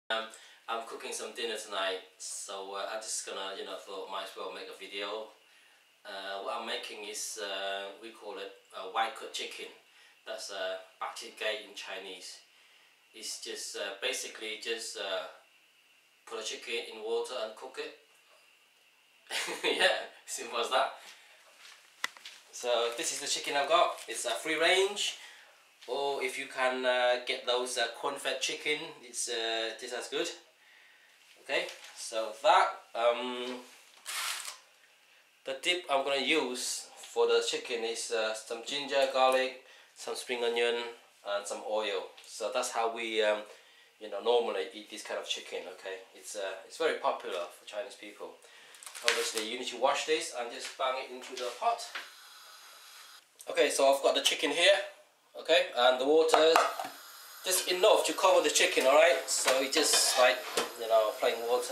I'm cooking some dinner tonight, so I'm just gonna, thought might as well make a video. What I'm making is, we call it white cut chicken. That's白切鸡in Chinese. It's just basically just put a chicken in water and cook it. Yeah, simple as that. So this is the chicken I've got. It's a free range, or if you can get those corn-fed chicken, it's just as good. Okay, so that the dip I'm gonna use for the chicken is some ginger, garlic, some spring onion, and some oil. So that's how we normally eat this kind of chicken. Okay, it's very popular for Chinese people. Obviously you need to wash this and just bang it into the pot. Okay, so I've got the chicken here, okay, and the water just enough to cover the chicken, alright? So it's just like, plain water.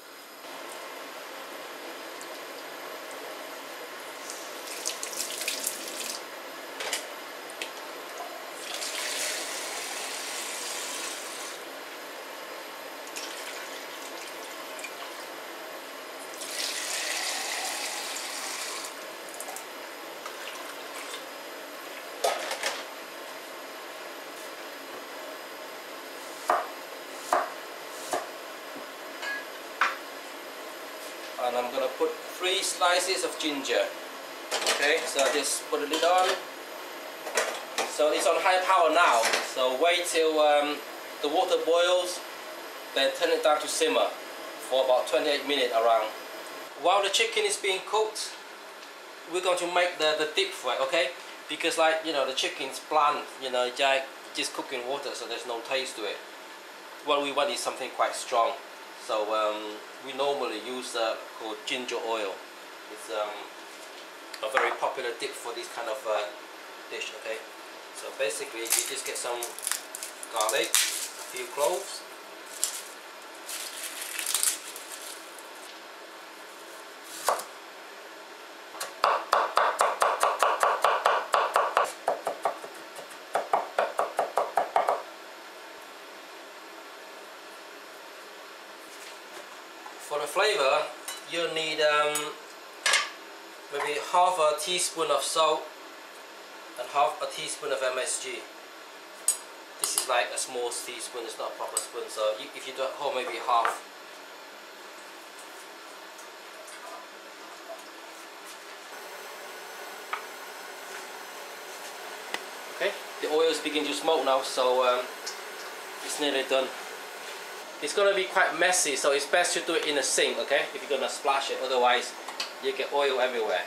And I'm gonna put 3 slices of ginger. Okay, so I just put the lid on. So it's on high power now. So wait till the water boils, then turn it down to simmer for about 28 minutes around. While the chicken is being cooked, we're going to make the dip for it, okay? Because the chicken's bland, just cooking water, so there's no taste to it. What we want is something quite strong. So we normally use called ginger oil. It's a very popular dip for this kind of dish. Okay, so basically you just get some garlic, a few cloves, for the flavor, you need maybe half a teaspoon of salt and half a teaspoon of MSG. This is like a small teaspoon, it's not a proper spoon, so if you do at home, maybe half. Okay, the oil is beginning to smoke now, so it's nearly done. It's going to be quite messy, so it's best to do it in a sink, okay? If you're going to splash it, otherwise you get oil everywhere.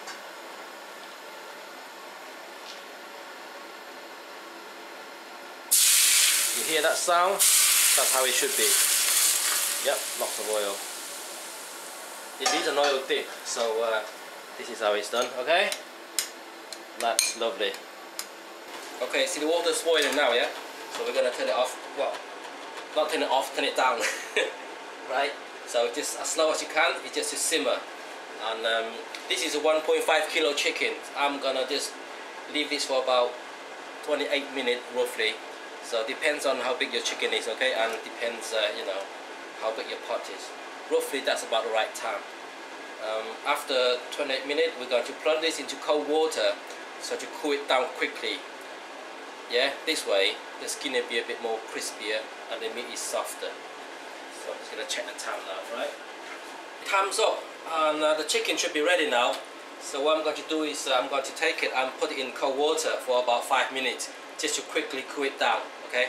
You hear that sound? That's how it should be. Yep, lots of oil. It needs an oil dip, so this is how it's done, okay? That's lovely. Okay, see the water's boiling now, yeah? So we're going to turn it off. Well, not turn it off, turn it down. Right? So just as slow as you can, it's just to simmer. And this is a 1.5 kilo chicken. I'm gonna just leave this for about 28 minutes roughly. So it depends on how big your chicken is, okay? And it depends, how big your pot is. Roughly that's about the right time. After 28 minutes, we're going to plunge this into cold water so to cool it down quickly. Yeah, this way the skin will be a bit more crispier and the meat is softer. So I'm just going to check the time now, right? Time's up and the chicken should be ready now. So what I'm going to do is I'm going to take it and put it in cold water for about 5 minutes just to quickly cool it down, okay?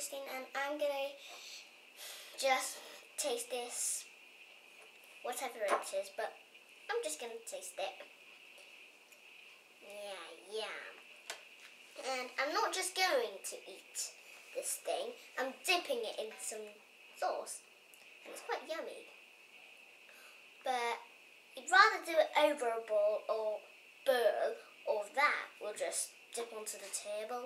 Christine, and I'm gonna just taste this, whatever it is, but I'm just gonna taste it. Yeah, yum. And I'm not just going to eat this thing, I'm dipping it in some sauce, and it's quite yummy. But you'd rather do it over a bowl or bowl, or that will just dip onto the table.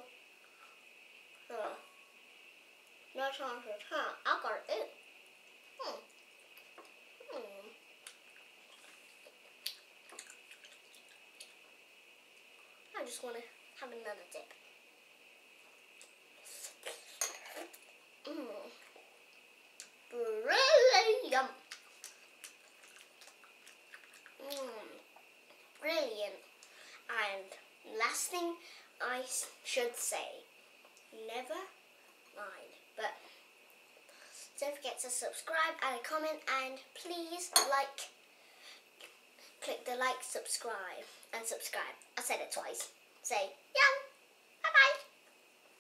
No chances, huh? I got it. I just want to have another dip. Brilliant. Brilliant. And last thing I should say, never mind. But don't forget to subscribe and comment, and please click the like, subscribe, and subscribe. I said it twice. Say, yum.